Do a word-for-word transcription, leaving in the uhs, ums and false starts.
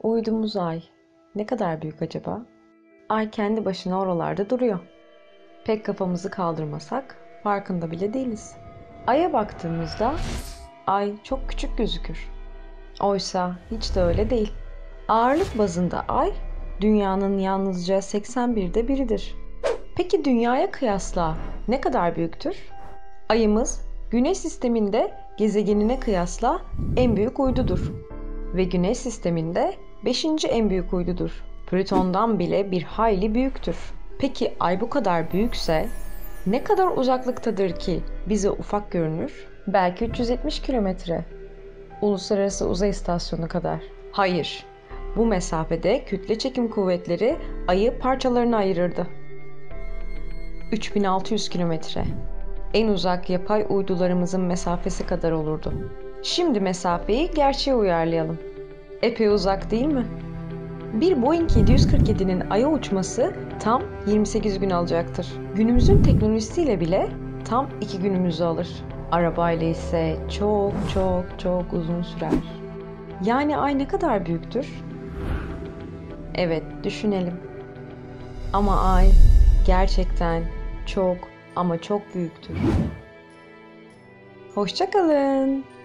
Uydumuz Ay. Ne kadar büyük acaba? Ay kendi başına oralarda duruyor. Pek kafamızı kaldırmasak farkında bile değiliz. Ay'a baktığımızda Ay çok küçük gözükür. Oysa hiç de öyle değil. Ağırlık bazında Ay, Dünya'nın yalnızca seksen birde biridir. Peki Dünya'ya kıyasla ne kadar büyüktür? Ayımız, Güneş sisteminde gezegenine kıyasla en büyük uydudur. Ve Güneş sisteminde beşinci en büyük uydudur. Plüton'dan bile bir hayli büyüktür. Peki Ay bu kadar büyükse ne kadar uzaklıktadır ki bize ufak görünür? Belki üç yüz yetmiş kilometre. Uluslararası Uzay İstasyonu kadar. Hayır, bu mesafede kütle çekim kuvvetleri Ay'ı parçalarına ayırırdı. üç bin altı yüz kilometre. En uzak yapay uydularımızın mesafesi kadar olurdu. Şimdi mesafeyi gerçeğe uyarlayalım. Epey uzak değil mi? Bir Boeing yedi yüz kırk yedi'nin Ay'a uçması tam yirmi sekiz gün alacaktır. Günümüzün teknolojisiyle bile tam iki günümüzü alır. Arabayla ise çok çok çok uzun sürer. Yani Ay ne kadar büyüktür? Evet, düşünelim. Ama Ay gerçekten çok ama çok büyüktür. Hoşça kalın.